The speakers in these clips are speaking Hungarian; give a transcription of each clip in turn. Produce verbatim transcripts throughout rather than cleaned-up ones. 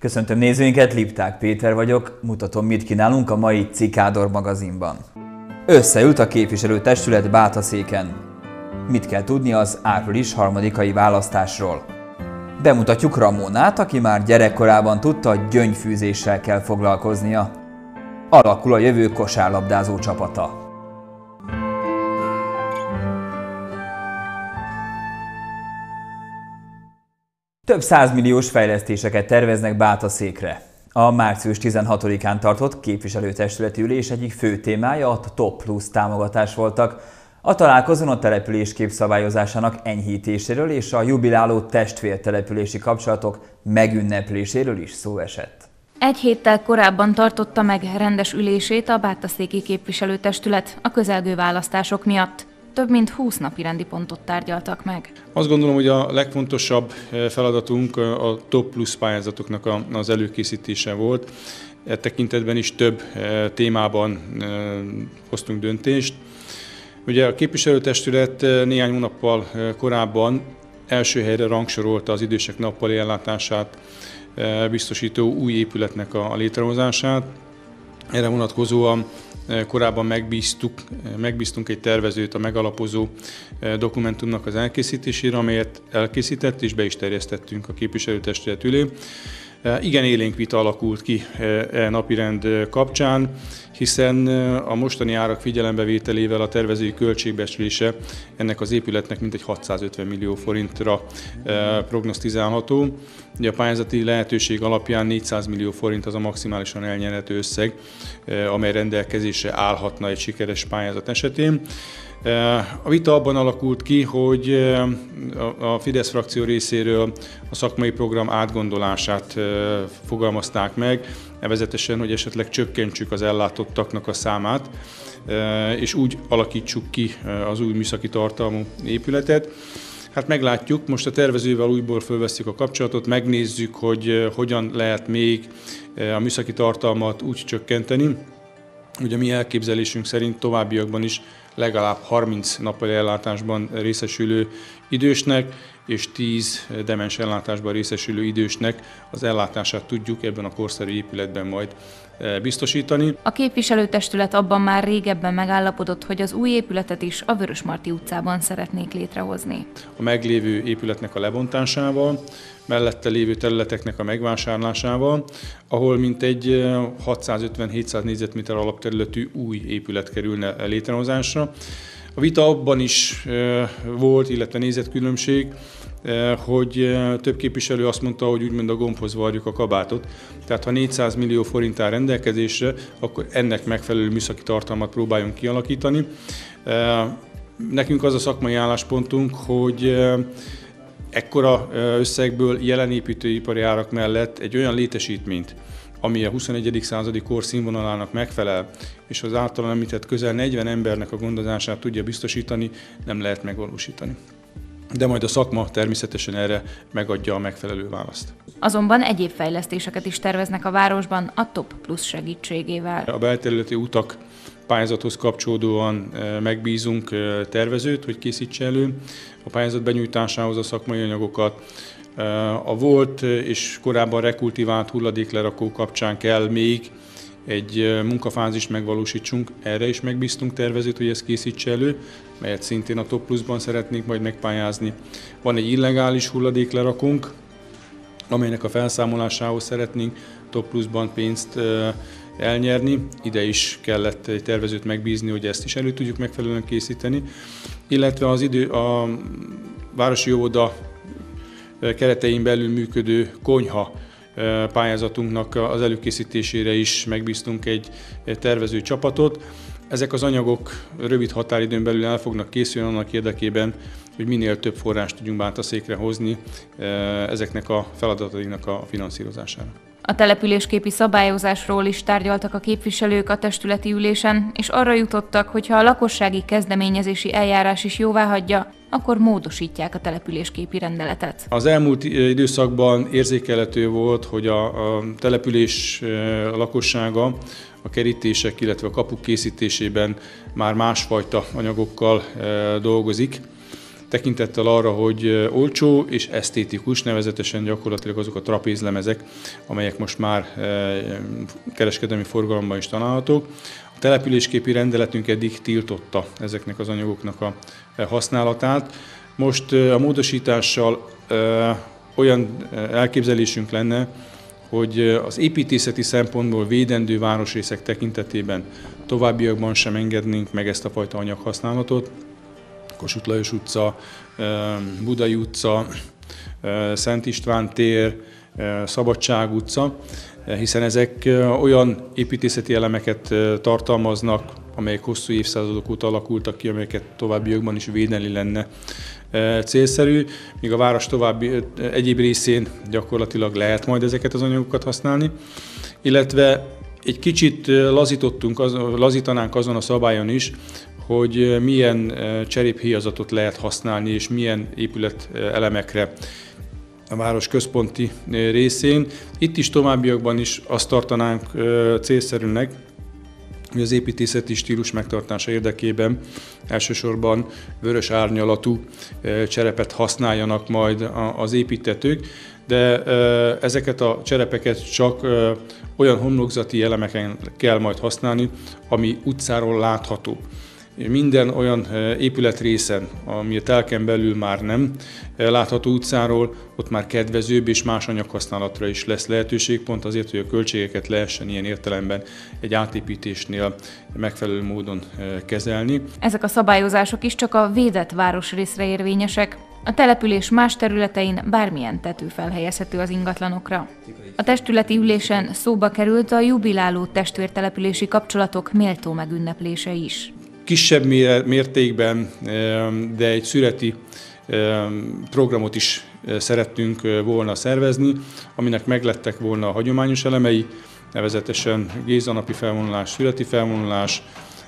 Köszöntöm nézőinket, Lipták Péter vagyok, mutatom, mit kínálunk a mai Cikádor magazinban. Összeült a képviselőtestület Bátaszéken. Mit kell tudni az április harmadikai választásról? Bemutatjuk Ramonát, aki már gyerekkorában tudta, gyöngyfűzéssel kell foglalkoznia. Alakul a jövő kosárlabdázó csapata. Több százmilliós fejlesztéseket terveznek Bátaszékre. A március tizenhatodikán tartott képviselőtestületi ülés egyik fő témája a Top Plus támogatás voltak. A találkozón a településkép szabályozásának enyhítéséről és a jubiláló testvértelepülési kapcsolatok megünnepléséről is szó esett. Egy héttel korábban tartotta meg rendes ülését a bátaszéki képviselőtestület a közelgő választások miatt. Több mint húsz napirendi pontot tárgyaltak meg. Azt gondolom, hogy a legfontosabb feladatunk a Top Plus pályázatoknak az előkészítése volt. E tekintetben is több témában hoztunk döntést. Ugye a képviselőtestület néhány hónappal korábban első helyre rangsorolta az idősek nappali ellátását biztosító új épületnek a létrehozását. Erre vonatkozóan korábban megbíztuk, megbíztunk egy tervezőt a megalapozó dokumentumnak az elkészítésére, amelyet elkészített és be is terjesztettünk a képviselőtestület ülé. Igen élénk vita alakult ki e napirend kapcsán, hiszen a mostani árak figyelembevételével a tervezői költségbecslése ennek az épületnek mintegy hatszázötven millió forintra prognosztizálható. Ugye a pályázati lehetőség alapján négyszáz millió forint az a maximálisan elnyerhető összeg, amely rendelkezésre állhatna egy sikeres pályázat esetén. A vita abban alakult ki, hogy a Fidesz frakció részéről a szakmai program átgondolását fogalmazták meg, nevezetesen, hogy esetleg csökkentsük az ellátottaknak a számát, és úgy alakítsuk ki az új műszaki tartalmú épületet. Hát meglátjuk, most a tervezővel újból fölvesszük a kapcsolatot, megnézzük, hogy hogyan lehet még a műszaki tartalmat úgy csökkenteni, hogy a mi elképzelésünk szerint továbbiakban is legalább harminc nappali ellátásban részesülő idősnek és tíz demens ellátásban részesülő idősnek az ellátását tudjuk ebben a korszerű épületben majd biztosítani. A képviselőtestület abban már régebben megállapodott, hogy az új épületet is a Vörösmarty utcában szeretnék létrehozni. A meglévő épületnek a lebontásával, mellette lévő területeknek a megvásárlásával, ahol mintegy hatszázötven-hétszáz négyzetméter alapterületű új épület kerülne létrehozásra. A vita abban is volt, illetve nézetkülönbség, hogy több képviselő azt mondta, hogy úgymond a gombhoz varjuk a kabátot. Tehát ha négyszáz millió forint áll rendelkezésre, akkor ennek megfelelő műszaki tartalmat próbáljunk kialakítani. Nekünk az a szakmai álláspontunk, hogy ekkora összegből jelen építőipari árak mellett egy olyan létesítményt, ami a huszonegyedik századi kor színvonalának megfelel, és az általán említett közel negyven embernek a gondozását tudja biztosítani, nem lehet megvalósítani. De majd a szakma természetesen erre megadja a megfelelő választ. Azonban egyéb fejlesztéseket is terveznek a városban a Top Plus segítségével. A belterületi utak pályázathoz kapcsolódóan megbízunk tervezőt, hogy készítse elő a pályázat benyújtásához a szakmai anyagokat. A volt és korábban rekultivált hulladéklerakó kapcsán kell még egy munkafázist megvalósítsunk, erre is megbíztunk tervezőt, hogy ezt készítse elő, melyet szintén a Top Plusban szeretnénk majd megpályázni. Van egy illegális hulladéklerakónk, amelynek a felszámolásához szeretnénk Top Plusban pénzt elnyerni. Ide is kellett egy tervezőt megbízni, hogy ezt is elő tudjuk megfelelően készíteni. Illetve az idő, a városi óvoda keretein belül működő konyha pályázatunknak az előkészítésére is megbíztunk egy tervező csapatot. Ezek az anyagok rövid határidőn belül el fognak készülni annak érdekében, hogy minél több forrást tudjunk Bátaszékre hozni ezeknek a feladatainak a finanszírozására. A településképi szabályozásról is tárgyaltak a képviselők a testületi ülésen, és arra jutottak, hogy ha a lakossági kezdeményezési eljárás is jóváhagyja, akkor módosítják a településképi rendeletet. Az elmúlt időszakban érzékelhető volt, hogy a, a település lakossága a kerítések, illetve a kapuk készítésében már másfajta anyagokkal dolgozik. tekintettel arra, hogy olcsó és esztétikus, nevezetesen gyakorlatilag azok a trapézlemezek, amelyek most már kereskedelmi forgalomban is találhatók. A településképi rendeletünk eddig tiltotta ezeknek az anyagoknak a használatát. Most a módosítással olyan elképzelésünk lenne, hogy az építészeti szempontból védendő városrészek tekintetében továbbiakban sem engednénk meg ezt a fajta anyaghasználatot. Kossuth Lajos utca, Budai utca, Szent István tér, Szabadság utca, hiszen ezek olyan építészeti elemeket tartalmaznak, amelyek hosszú évszázadok óta alakultak ki, amelyeket továbbiakban is védeni lenne célszerű, míg a város további egyéb részén gyakorlatilag lehet majd ezeket az anyagokat használni, illetve egy kicsit lazítottunk, az, lazítanánk azon a szabályon is, hogy milyen cseréphéjazatot lehet használni, és milyen épületelemekre a város központi részén. Itt is továbbiakban is azt tartanánk célszerűnek, hogy az építészeti stílus megtartása érdekében elsősorban vörös árnyalatú cserepet használjanak majd az építtetők, de ezeket a cserepeket csak olyan homlokzati elemeken kell majd használni, ami utcáról látható. Minden olyan épületrészen, ami a telken belül már nem látható utcáról, ott már kedvezőbb és más anyaghasználatra is lesz lehetőség, pont azért, hogy a költségeket lehessen ilyen értelemben egy átépítésnél megfelelő módon kezelni. Ezek a szabályozások is csak a védett városrészre érvényesek. A település más területein bármilyen tető felhelyezhető az ingatlanokra. A testületi ülésen szóba került a jubiláló testvértelepülési kapcsolatok méltó megünneplése is. Kisebb mértékben, de egy szüreti programot is szerettünk volna szervezni, aminek meglettek volna a hagyományos elemei, nevezetesen Géza-napi felvonulás, szüreti felvonulás,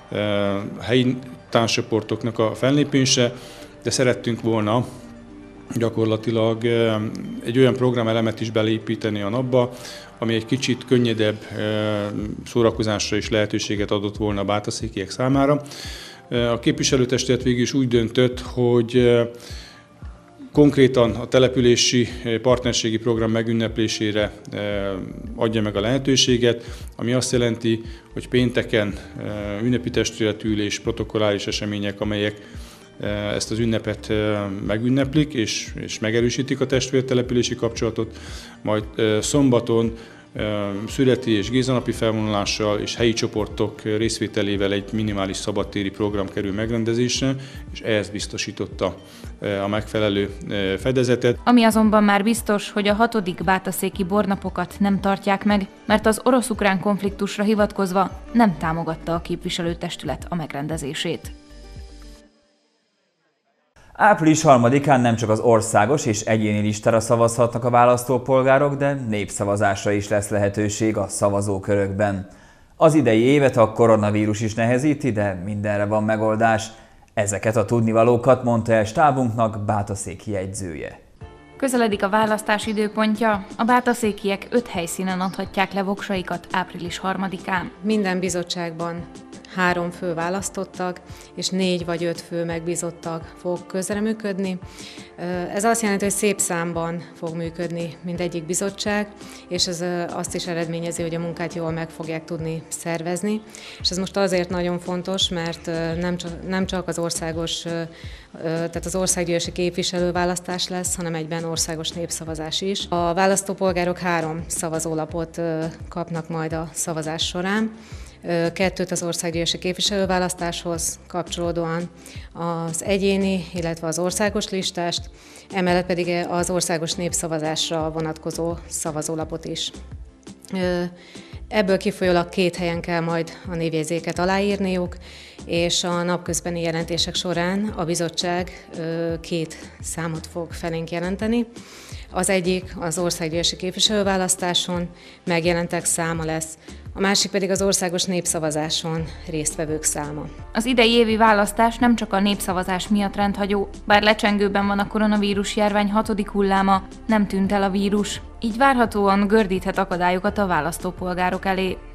helyi táncsoportoknak a fellépése, de szerettünk volna gyakorlatilag egy olyan programelemet is beleépíteni a napba, ami egy kicsit könnyedebb szórakozásra is lehetőséget adott volna a bátaszékiek számára. A képviselőtestület végül is úgy döntött, hogy konkrétan a települési partnerségi program megünneplésére adja meg a lehetőséget, ami azt jelenti, hogy pénteken ünnepi testületülés, protokolláris események, amelyek ezt az ünnepet megünneplik és, és megerősítik a testvértelepülési kapcsolatot, majd szombaton szüreti és Géza-napi felvonulással és helyi csoportok részvételével egy minimális szabadtéri program kerül megrendezésre, és ehhez biztosította a megfelelő fedezetet. Ami azonban már biztos, hogy a hatodik bátaszéki bornapokat nem tartják meg, mert az orosz-ukrán konfliktusra hivatkozva nem támogatta a képviselőtestület a megrendezését. április harmadikán nem csak az országos és egyéni listára szavazhatnak a választópolgárok, de népszavazásra is lesz lehetőség a szavazókörökben. Az idei évet a koronavírus is nehezíti, de mindenre van megoldás. Ezeket a tudnivalókat mondta el stábunknak bátaszéki jegyzője. Közeledik a választás időpontja, a bátaszékiek öt helyszínen adhatják le voksaikat április harmadikán. Minden bizottságban három fő választottak, és négy vagy öt fő megbízottak fog közreműködni. Ez azt jelenti, hogy szép számban fog működni mindegyik bizottság, és ez azt is eredményezi, hogy a munkát jól meg fogják tudni szervezni. És ez most azért nagyon fontos, mert nem csak, nem csak az országos, tehát az országgyűlési képviselőválasztás lesz, hanem egyben országos népszavazás is. A választópolgárok három szavazólapot kapnak majd a szavazás során. Kettőt az országgyűlési képviselőválasztáshoz kapcsolódóan, az egyéni, illetve az országos listást, emellett pedig az országos népszavazásra vonatkozó szavazólapot is. Ebből kifolyólag két helyen kell majd a névjegyzéket aláírniuk, és a napközbeni jelentések során a bizottság két számot fog felénk jelenteni. Az egyik az országgyűlési képviselőválasztáson megjelentek száma lesz, a másik pedig az országos népszavazáson résztvevők száma. Az idei évi választás nem csak a népszavazás miatt rendhagyó, bár lecsengőben van a koronavírus járvány hatodik hulláma, nem tűnt el a vírus, így várhatóan gördíthet akadályokat a választópolgárok elé.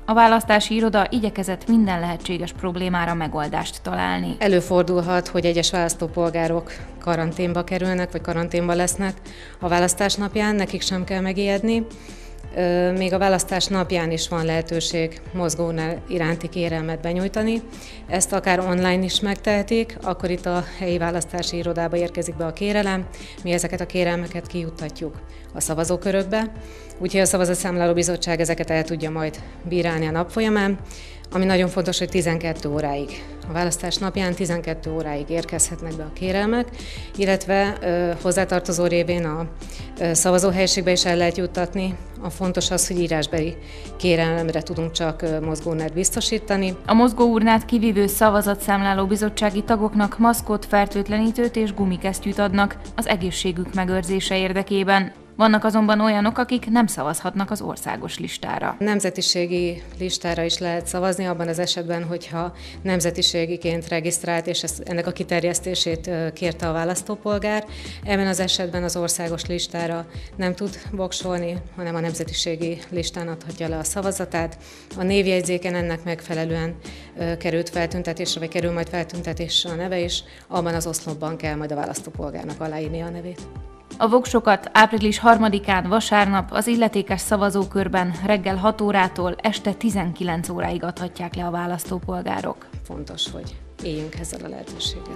A választási iroda igyekezett minden lehetséges problémára megoldást találni. Előfordulhat, hogy egyes választópolgárok karanténba kerülnek, vagy karanténba lesznek a választás napján, nekik sem kell megijedni. Még a választás napján is van lehetőség mozgóurnál iránti kérelmet benyújtani. Ezt akár online is megtehetik, akkor itt a helyi választási irodába érkezik be a kérelem, mi ezeket a kérelmeket kijuttatjuk a szavazókörökbe, úgyhogy a Szavazatszámláló Bizottság ezeket el tudja majd bírálni a nap folyamán, ami nagyon fontos, hogy tizenkét óráig, a választás napján tizenkét óráig érkezhetnek be a kérelmek, illetve ö, hozzátartozó révén a ö, szavazóhelyiségbe is el lehet juttatni. A fontos az, hogy írásbeli kérelemre tudunk csak ö, mozgóurnát biztosítani. A mozgóurnát kivívő Szavazatszámláló Bizottsági tagoknak maszkot, fertőtlenítőt és gumikesztyűt adnak az egészségük megőrzése érdekében. Vannak azonban olyanok, akik nem szavazhatnak az országos listára. Nemzetiségi listára is lehet szavazni, abban az esetben, hogyha nemzetiségiként regisztrált, és ezt, ennek a kiterjesztését kérte a választópolgár. Ebben az esetben az országos listára nem tud voksolni, hanem a nemzetiségi listán adhatja le a szavazatát. A névjegyzéken ennek megfelelően került feltüntetésre, vagy kerül majd feltüntetésre a neve is, abban az oszlopban kell majd a választópolgárnak aláírni a nevét. A voksokat április harmadikán vasárnap az illetékes szavazókörben reggel hat órától este tizenkilenc óráig adhatják le a választópolgárok. Fontos, hogy éljünk ezzel a lehetőséggel.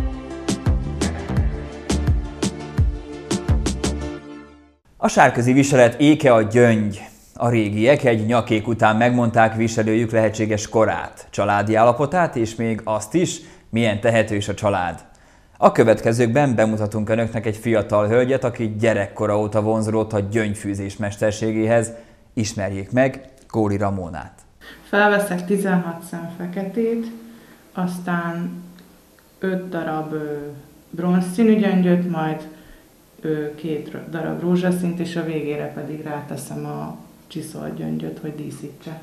A sárközi viselet éke a gyöngy. A régiek egy nyakék után megmondták viselőjük lehetséges korát, családi állapotát és még azt is, milyen tehetős a család. A következőkben bemutatunk önöknek egy fiatal hölgyet, aki gyerekkora óta vonzódott a gyöngyfűzés mesterségéhez. Ismerjék meg Góli Ramónát. Felveszek tizenhat szem feketét, aztán öt darab bronzszínű gyöngyöt, majd két darab rózsaszínt, és a végére pedig ráteszem a csiszolt gyöngyöt, hogy díszítse.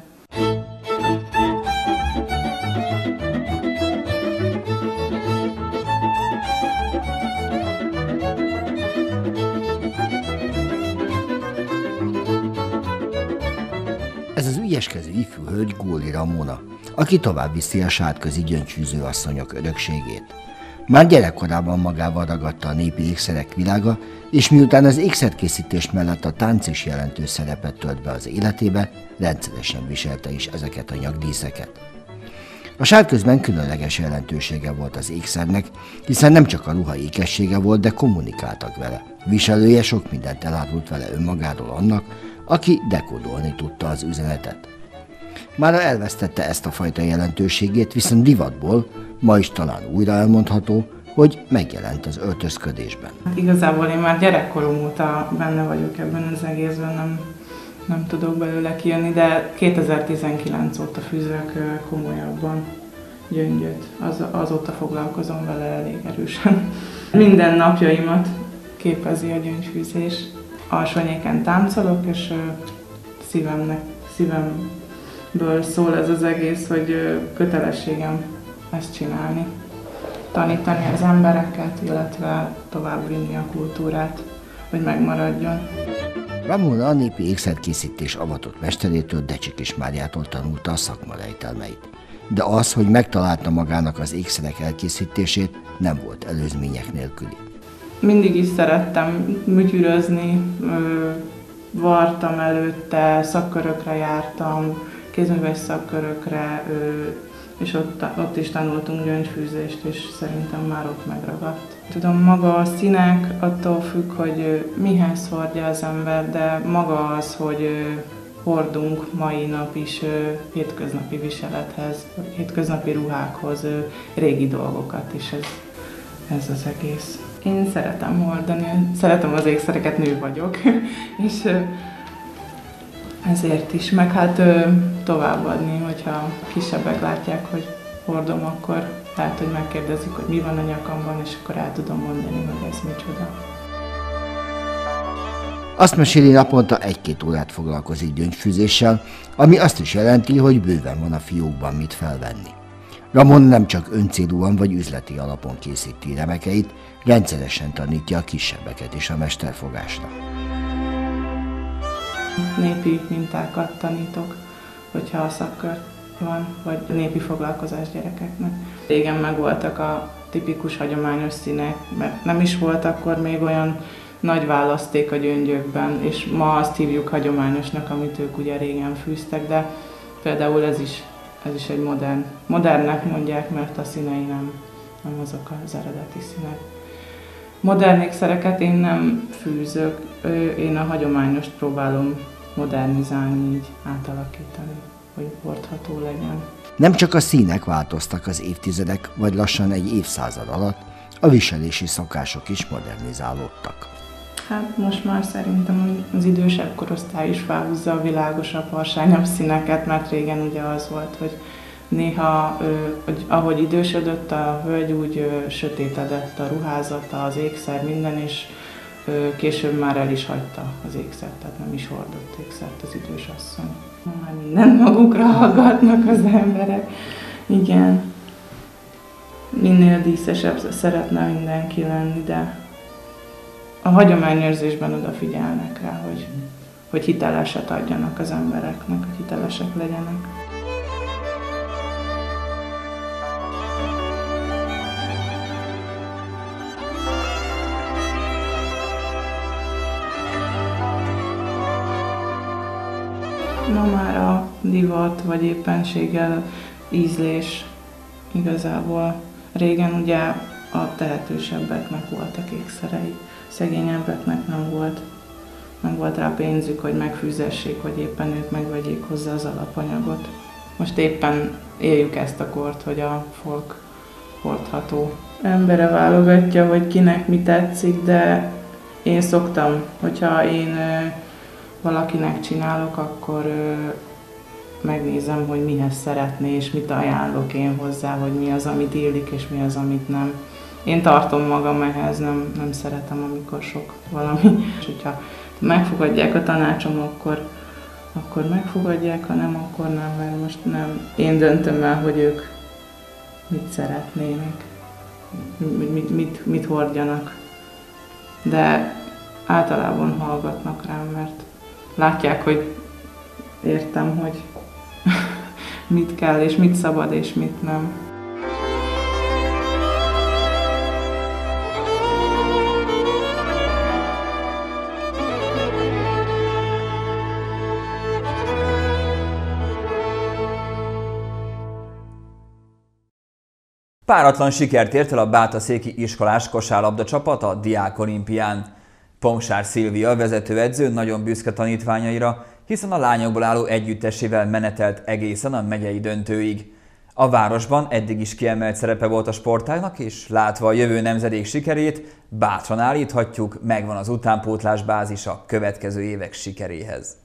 Ez az ügyeskező ifjú hölgy Góli Ramóna, aki tovább viszi a sárközi gyöngyfűző asszonyok örökségét. Már gyerekkorában magával ragadta a népi ékszerek világa, és miután az ékszerkészítés mellett a tánc is jelentős szerepet tölt be az életébe, rendszeresen viselte is ezeket a nyakdíszeket. A sárközben különleges jelentősége volt az ékszernek, hiszen nem csak a ruha ékessége volt, de kommunikáltak vele. Viselője sok mindent elárult vele önmagáról annak, aki dekódolni tudta az üzenetet. Mára elvesztette ezt a fajta jelentőségét, viszont divatból ma is talán újra elmondható, hogy megjelent az öltözködésben. Igazából én már gyerekkorom óta benne vagyok ebben az egészben, nem, nem tudok belőle kijönni, de kétezer-tizenkilenc óta fűzök komolyabban gyöngyöt. Az, azóta foglalkozom vele elég erősen. Minden napjaimat képezi a gyöngyfűzés. Alsónyéken táncolok, és szívemnek, szívemből szól ez az egész, hogy kötelességem ezt csinálni. Tanítani az embereket, illetve továbbvinni a kultúrát, hogy megmaradjon. Ramóna a népi ékszerkészítés avatott mesterétől, Decsikis Máriától tanulta a szakma rejtelmeit. De az, hogy megtalálta magának az ékszerek elkészítését, nem volt előzmények nélküli. Mindig is szerettem műtyürözni, vartam előtte, szakkörökre jártam, kézműves szakkörökre, és ott, ott is tanultunk gyöngyfűzést, és szerintem már ott megragadt. Tudom, maga a színek attól függ, hogy mihez hordja az ember, de maga az, hogy hordunk mai nap is hétköznapi viselethez, hétköznapi ruhákhoz régi dolgokat is, ez, ez az egész. Én szeretem hordani, szeretem az ékszereket, nő vagyok, és ezért is, meg hát továbbadni, hogyha kisebbek látják, hogy hordom, akkor lehet, hogy megkérdezik, hogy mi van a nyakamban, és akkor el tudom mondani, hogy ez micsoda. Azt meséli, naponta egy-két órát foglalkozik gyöngyfűzéssel, ami azt is jelenti, hogy bőven van a fiókban mit felvenni. Ramon nem csak öncélúan vagy üzleti alapon készíti remekeit, rendszeresen tanítja a kisebbeket is a mesterfogásra. Népi mintákat tanítok hogyha szakkör van, vagy népi foglalkozás gyerekeknek. Régen megvoltak a tipikus hagyományos színek, mert nem is volt akkor még olyan nagy választék a gyöngyökben, és ma azt hívjuk hagyományosnak, amit ők ugye régen fűztek, de például ez is, ez is egy modern, modernnek mondják, mert a színei nem, nem azok az eredeti színek. Modern ékszereket én nem fűzök, én a hagyományost próbálom modernizálni, így átalakítani, hogy hordható legyen. Nem csak a színek változtak az évtizedek vagy lassan egy évszázad alatt, a viselési szokások is modernizálódtak. Hát most már szerintem az idősebb korosztály is felhúzza a világosabb, harsányabb színeket, mert régen ugye az volt, hogy néha, hogy ahogy idősödött a hölgy, úgy sötétedett a ruházata, az ékszer, minden, és később már el is hagyta az ékszert, tehát nem is hordott ékszert az idős asszony. Már mindent magukra hallgatnak az emberek. Igen. Minél díszesebb szeretne mindenki lenni, de a hagyományőrzésben odafigyelnek rá, hogy, hogy hiteleset adjanak az embereknek, hogy hitelesek legyenek. Ma már a divat, vagy éppenséggel ízlés igazából. Régen ugye a tehetősebbeknek voltak ékszerei, szegényebbeknek nem volt, nem volt rá pénzük, hogy megfűzessék, vagy éppen ők megvegyék hozzá az alapanyagot. Most éppen éljük ezt a kort, hogy a folk hordható embere válogatja, hogy kinek mi tetszik, de én szoktam, hogyha én valakinek csinálok, akkor ö, megnézem, hogy mihez szeretné, és mit ajánlok én hozzá, hogy mi az, amit illik, és mi az, amit nem. Én tartom magam ehhez, nem, nem szeretem, amikor sok valami. És hogyha megfogadják a tanácsom, akkor, akkor megfogadják, ha nem, akkor nem, mert most nem. Én döntöm el, hogy ők mit szeretnének, mit, mit, mit, mit hordjanak. De általában hallgatnak rám, mert látják, hogy értem, hogy mit kell, és mit szabad, és mit nem. Páratlan sikert ért el a bátaszéki iskolás kosárlabda csapat a Diák Olimpián. Pomsár Szilvia vezetőedző nagyon büszke tanítványaira, hiszen a lányokból álló együttesével menetelt egészen a megyei döntőig. A városban eddig is kiemelt szerepe volt a sportágnak, és látva a jövő nemzedék sikerét, bátran állíthatjuk, megvan az utánpótlás bázis a következő évek sikeréhez.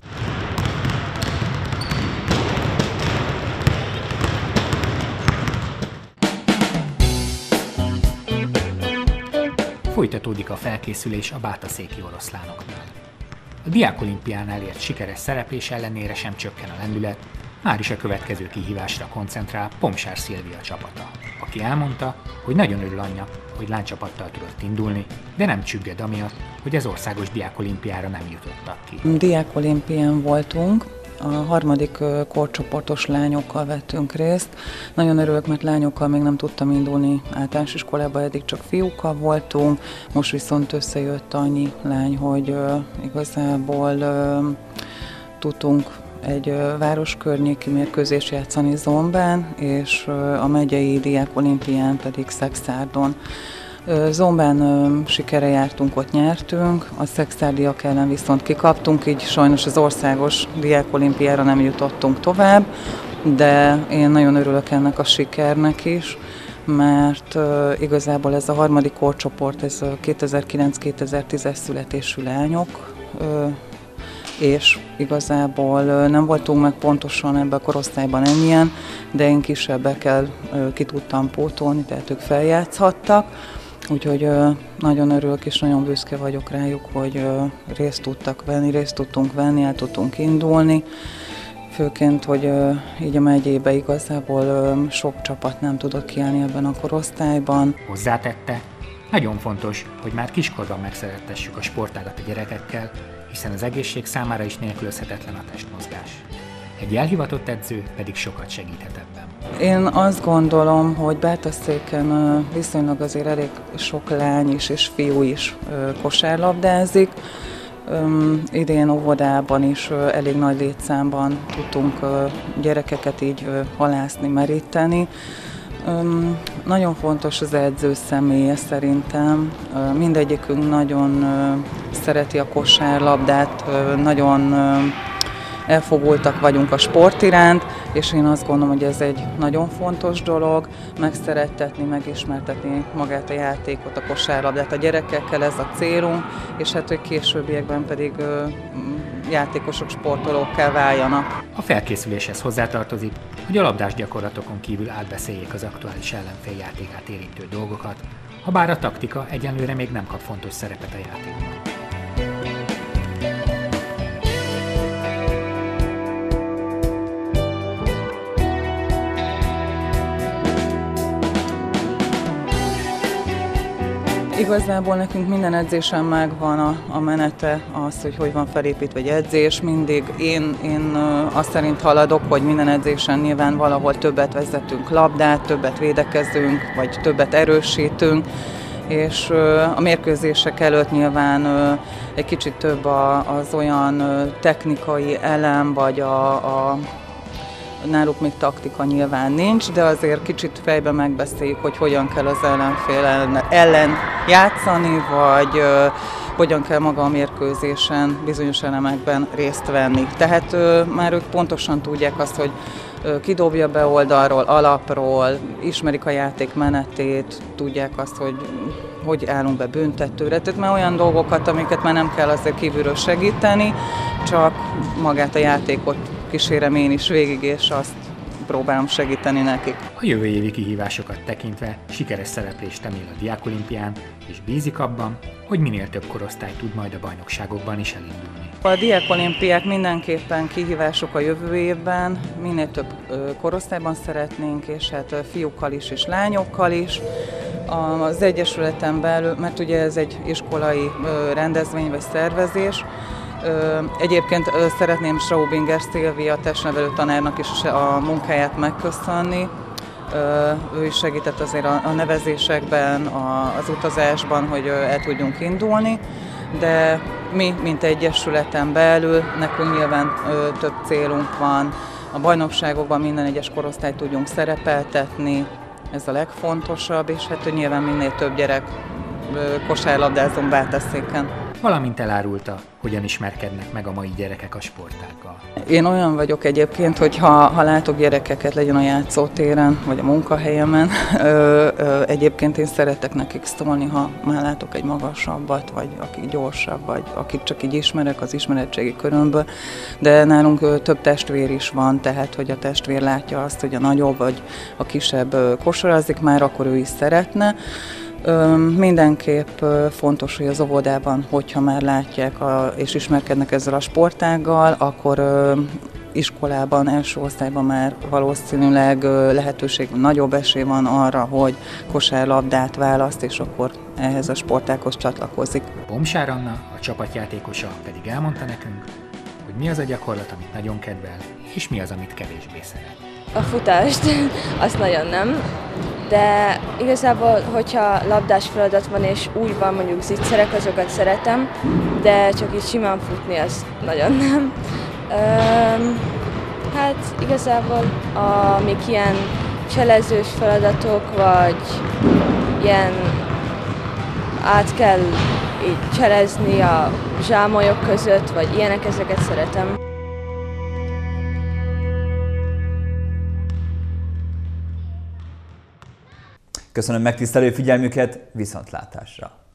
Folytatódik a felkészülés a bátaszéki oroszlánoknál. A Diák Olimpián elért sikeres szereplés ellenére sem csökken a lendület, már is a következő kihívásra koncentrál Pomsár Szilvia csapata, aki elmondta, hogy nagyon örül annak, hogy lánycsapattal tudott indulni, de nem csügged amiatt, hogy az országos Diák Olimpiára nem jutottak ki. Diák Olimpián voltunk, a harmadik korcsoportos lányokkal vettünk részt. Nagyon örülök, mert lányokkal még nem tudtam indulni általános iskolába, eddig csak fiúkkal voltunk, most viszont összejött annyi lány, hogy uh, igazából uh, tudtunk egy uh, város környéki mérkőzést játszani Zombán, és uh, a megyei Diák Olimpián pedig Szexárdon. Zombán sikere jártunk, ott nyertünk, a szexárdiak ellen viszont kikaptunk, így sajnos az országos Diák Olimpiára nem jutottunk tovább, de én nagyon örülök ennek a sikernek is, mert uh, igazából ez a harmadik korcsoport, ez a kétezer-kilenc kétezer-tízes születésű lányok, uh, és igazából uh, nem voltunk meg pontosan ebben a korosztályban ennyien, de én kisebbekkel uh, ki tudtam pótolni, tehát ők feljátszhattak. Úgyhogy uh, nagyon örülök és nagyon büszke vagyok rájuk, hogy uh, részt tudtak venni, részt tudtunk venni, el tudtunk indulni. Főként, hogy uh, így a megyébe igazából uh, sok csapat nem tudott kiállni ebben a korosztályban. Hozzátette, nagyon fontos, hogy már kiskorban megszerettessük a sportágat a gyerekekkel, hiszen az egészség számára is nélkülözhetetlen a testmozgás. Egy elhivatott edző pedig sokat segíthet ebben. Én azt gondolom, hogy Bátaszéken viszonylag azért elég sok lány is és fiú is kosárlabdázik. Idén óvodában is elég nagy létszámban tudtunk gyerekeket így halászni, meríteni. Nagyon fontos az edző személye szerintem. Mindegyikünk nagyon szereti a kosárlabdát, nagyon elfogultak vagyunk a sport iránt, és én azt gondolom, hogy ez egy nagyon fontos dolog, megszerettetni, megismertetni magát a játékot, a kosárlabdát a gyerekekkel, ez a célunk, és hát, hogy későbbiekben pedig ö, játékosok, sportolókká váljanak. A felkészüléshez hozzátartozik, hogy a labdás gyakorlatokon kívül átbeszéljék az aktuális ellenfél játékát érintő dolgokat, habár a taktika egyenlőre még nem kap fontos szerepet a játékban. Igazából nekünk minden edzésen megvan a, a menete, az, hogy hogy van felépítve egy edzés. Mindig én, én azt szerint haladok, hogy minden edzésen nyilván valahol többet vezetünk labdát, többet védekezünk, vagy többet erősítünk, és a mérkőzések előtt nyilván egy kicsit több az olyan technikai elem, vagy a, a náluk még taktika nyilván nincs, de azért kicsit fejben megbeszéljük, hogy hogyan kell az ellenfél ellen játszani, vagy uh, hogyan kell maga a mérkőzésen bizonyos elemekben részt venni. Tehát uh, már ők pontosan tudják azt, hogy uh, kidobja be oldalról, alapról, ismerik a játék menetét, tudják azt, hogy hogy állunk be büntetőre. Tehát már olyan dolgokat, amiket már nem kell azért kívülről segíteni, csak magát a játékot kísérem én is végig, és azt próbálom segíteni nekik. A jövő évi kihívásokat tekintve sikeres szereplést remél a Diákolimpián, és bízik abban, hogy minél több korosztály tud majd a bajnokságokban is elindulni. A Diákolimpiák mindenképpen kihívások a jövő évben, minél több korosztályban szeretnénk, és hát fiúkkal is és lányokkal is. Az Egyesületen belül, mert ugye ez egy iskolai rendezvény vagy szervezés, egyébként szeretném Straubinger Szilvia testnevelő tanárnak is a munkáját megköszönni. Ő is segített azért a nevezésekben, az utazásban, hogy el tudjunk indulni, de mi, mint egyesületen belül, nekünk nyilván több célunk van. A bajnokságokban minden egyes korosztályt tudjunk szerepeltetni, ez a legfontosabb, és hát hogy nyilván minél több gyerek kosárlabdázom Bátaszéken. Valamint elárulta, hogyan ismerkednek meg a mai gyerekek a sportággal. Én olyan vagyok egyébként, hogy ha, ha látok gyerekeket, legyen a játszótéren, vagy a munkahelyemen, ö, ö, egyébként én szeretek nekik szólni, ha már látok egy magasabbat, vagy aki gyorsabb, vagy akit csak így ismerek az ismeretségi körömből, de nálunk ö, több testvér is van, tehát hogy a testvér látja azt, hogy a nagyobb vagy a kisebb ö, kosarazik már, akkor ő is szeretne. Ö, mindenképp ö, fontos, hogy az óvodában, hogyha már látják a, és ismerkednek ezzel a sportággal, akkor ö, iskolában, első osztályban már valószínűleg ö, lehetőség, nagyobb esély van arra, hogy kosárlabdát választ, és akkor ehhez a sportághoz csatlakozik. Pomsár Anna, a csapatjátékosa pedig elmondta nekünk, hogy mi az a gyakorlat, amit nagyon kedvel, és mi az, amit kevésbé szeret. A futást, azt nagyon nem, de igazából, hogyha labdás feladat van és úgy van, mondjuk zicserek, azokat szeretem, de csak így simán futni, az nagyon nem. Üm, hát igazából, amik ilyen cselezős feladatok, vagy ilyen át kell így cselezni a zsámolyok között, vagy ilyenek, ezeket szeretem. Köszönöm megtisztelő figyelmüket, viszontlátásra!